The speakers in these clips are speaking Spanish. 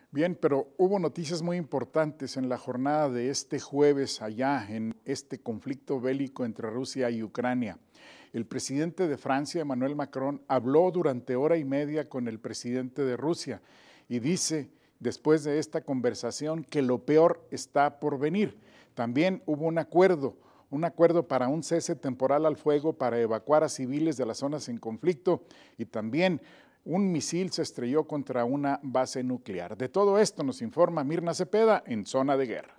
Bien, pero hubo noticias muy importantes en la jornada de este jueves allá en este conflicto bélico entre Rusia y Ucrania. El presidente de Francia, Emmanuel Macron, habló durante hora y media con el presidente de Rusia y dice, después de esta conversación, que lo peor está por venir. También hubo un acuerdo para un cese temporal al fuego para evacuar a civiles de las zonas en conflicto y también un misil se estrelló contra una base nuclear. De todo esto nos informa Mirna Cepeda en Zona de Guerra.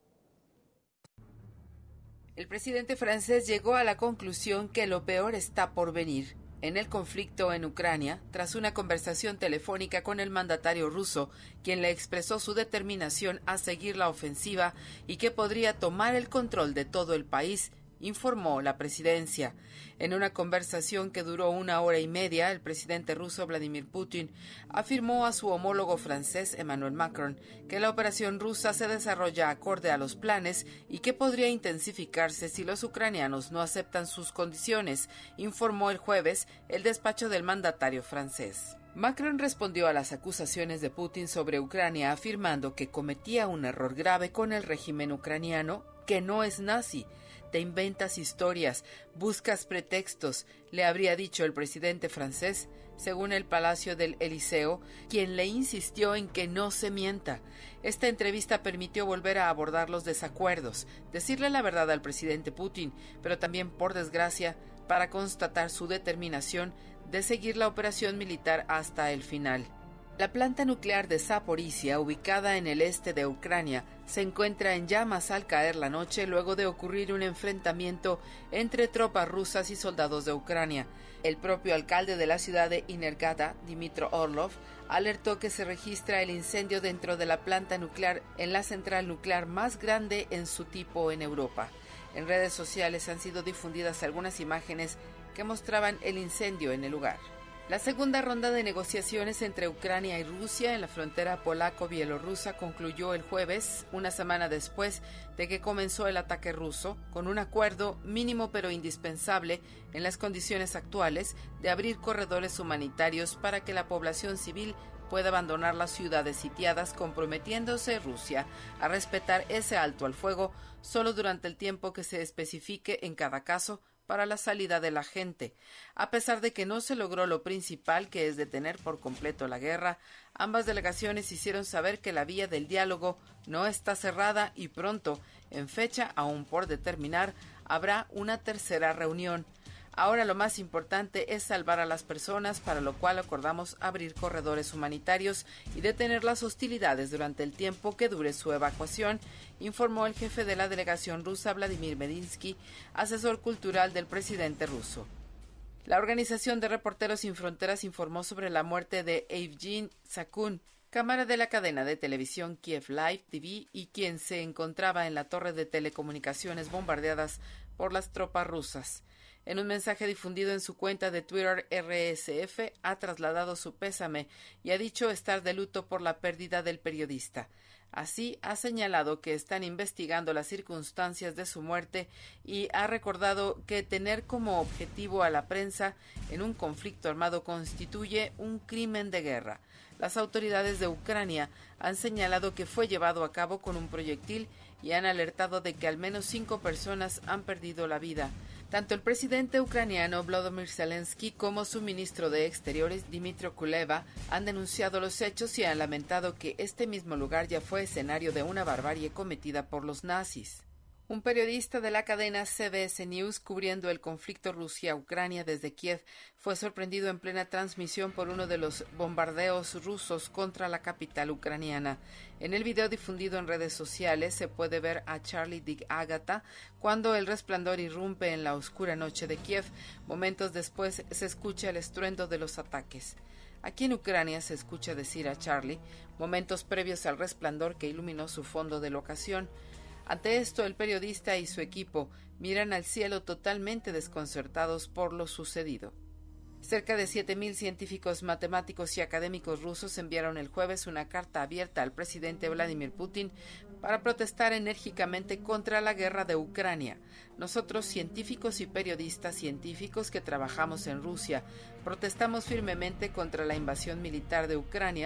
El presidente francés llegó a la conclusión que lo peor está por venir en el conflicto en Ucrania, tras una conversación telefónica con el mandatario ruso, quien le expresó su determinación a seguir la ofensiva y que podría tomar el control de todo el país, informó la presidencia. En una conversación que duró 1 hora y media, el presidente ruso Vladimir Putin afirmó a su homólogo francés Emmanuel Macron que la operación rusa se desarrolla acorde a los planes y que podría intensificarse si los ucranianos no aceptan sus condiciones, informó el jueves el despacho del mandatario francés. Macron respondió a las acusaciones de Putin sobre Ucrania afirmando que cometía un error grave con el régimen ucraniano, que no es nazi. Te inventas historias, buscas pretextos, le habría dicho el presidente francés, según el Palacio del Eliseo, quien le insistió en que no se mienta. Esta entrevista permitió volver a abordar los desacuerdos, decirle la verdad al presidente Putin, pero también, por desgracia, para constatar su determinación de seguir la operación militar hasta el final. La planta nuclear de Zaporizhia, ubicada en el este de Ucrania, se encuentra en llamas al caer la noche luego de ocurrir un enfrentamiento entre tropas rusas y soldados de Ucrania. El propio alcalde de la ciudad de Energata, Dmytro Orlov, alertó que se registra el incendio dentro de la planta nuclear en la central nuclear más grande en su tipo en Europa. En redes sociales han sido difundidas algunas imágenes que mostraban el incendio en el lugar. La segunda ronda de negociaciones entre Ucrania y Rusia en la frontera polaco-bielorrusa concluyó el jueves, una semana después de que comenzó el ataque ruso, con un acuerdo mínimo pero indispensable en las condiciones actuales de abrir corredores humanitarios para que la población civil pueda abandonar las ciudades sitiadas, comprometiéndose Rusia a respetar ese alto al fuego solo durante el tiempo que se especifique en cada caso para la salida de la gente. A pesar de que no se logró lo principal, que es detener por completo la guerra, ambas delegaciones hicieron saber que la vía del diálogo no está cerrada y pronto, en fecha aún por determinar, habrá una tercera reunión. Ahora lo más importante es salvar a las personas, para lo cual acordamos abrir corredores humanitarios y detener las hostilidades durante el tiempo que dure su evacuación, informó el jefe de la delegación rusa Vladimir Medinsky, asesor cultural del presidente ruso. La Organización de Reporteros Sin Fronteras informó sobre la muerte de Evgeny Sakun, cámara de la cadena de televisión Kiev Live TV y quien se encontraba en la torre de telecomunicaciones bombardeadas por las tropas rusas. En un mensaje difundido en su cuenta de Twitter, RSF ha trasladado su pésame y ha dicho estar de luto por la pérdida del periodista. Así, ha señalado que están investigando las circunstancias de su muerte y ha recordado que tener como objetivo a la prensa en un conflicto armado constituye un crimen de guerra. Las autoridades de Ucrania han señalado que fue llevado a cabo con un proyectil y han alertado de que al menos 5 personas han perdido la vida. Tanto el presidente ucraniano Volodymyr Zelensky como su ministro de Exteriores Dmytro Kuleba han denunciado los hechos y han lamentado que este mismo lugar ya fue escenario de una barbarie cometida por los nazis. Un periodista de la cadena CBS News cubriendo el conflicto Rusia-Ucrania desde Kiev fue sorprendido en plena transmisión por uno de los bombardeos rusos contra la capital ucraniana. En el video difundido en redes sociales se puede ver a Charlie Dig Agata cuando el resplandor irrumpe en la oscura noche de Kiev. Momentos después se escucha el estruendo de los ataques. Aquí en Ucrania se escucha decir a Charlie, momentos previos al resplandor que iluminó su fondo de locación. Ante esto, el periodista y su equipo miran al cielo totalmente desconcertados por lo sucedido. Cerca de 7,000 científicos, matemáticos y académicos rusos enviaron el jueves una carta abierta al presidente Vladimir Putin para protestar enérgicamente contra la guerra de Ucrania. Nosotros, científicos y periodistas científicos que trabajamos en Rusia, protestamos firmemente contra la invasión militar de Ucrania,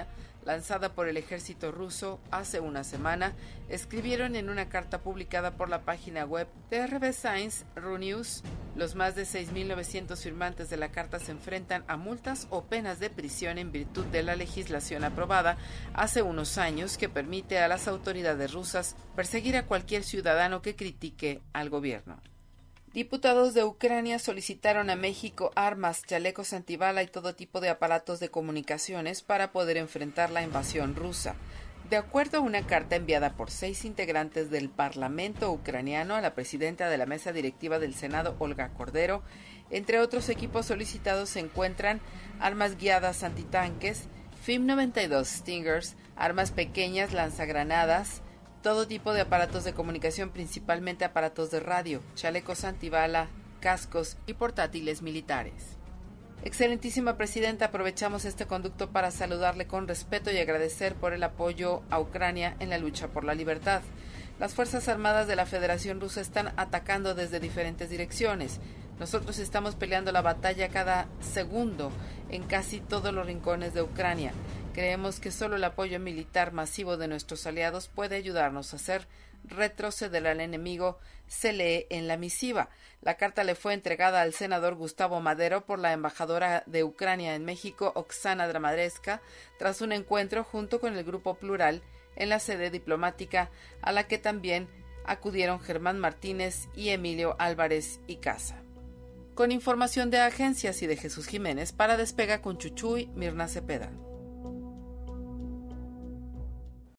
lanzada por el ejército ruso hace una semana, escribieron en una carta publicada por la página web de RB Science RUNews. Los más de 6.900 firmantes de la carta se enfrentan a multas o penas de prisión en virtud de la legislación aprobada hace unos años que permite a las autoridades rusas perseguir a cualquier ciudadano que critique al gobierno. Diputados de Ucrania solicitaron a México armas, chalecos antibala y todo tipo de aparatos de comunicaciones para poder enfrentar la invasión rusa. De acuerdo a una carta enviada por 6 integrantes del Parlamento ucraniano a la presidenta de la mesa directiva del Senado, Olga Cordero, entre otros equipos solicitados se encuentran armas guiadas antitanques, FIM-92 Stingers, armas pequeñas, lanzagranadas, todo tipo de aparatos de comunicación, principalmente aparatos de radio, chalecos antibala, cascos y portátiles militares. Excelentísima Presidenta, aprovechamos este conducto para saludarle con respeto y agradecer por el apoyo a Ucrania en la lucha por la libertad. Las Fuerzas Armadas de la Federación Rusa están atacando desde diferentes direcciones. Nosotros estamos peleando la batalla cada segundo en casi todos los rincones de Ucrania. Creemos que solo el apoyo militar masivo de nuestros aliados puede ayudarnos a hacer retroceder al enemigo, se lee en la misiva. La carta le fue entregada al senador Gustavo Madero por la embajadora de Ucrania en México, Oksana Dramadreska, tras un encuentro junto con el Grupo Plural en la sede diplomática, a la que también acudieron Germán Martínez y Emilio Álvarez y Casa. Con información de agencias y de Jesús Jiménez, para Despega con Chuchuy, Mirna Cepeda.